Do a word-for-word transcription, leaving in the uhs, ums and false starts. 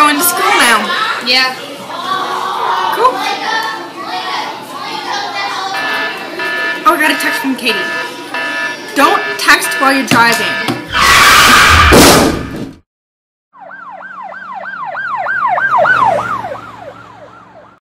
going to school now. Yeah. Cool. Oh, I got a text from Katie. Don't text while you're driving.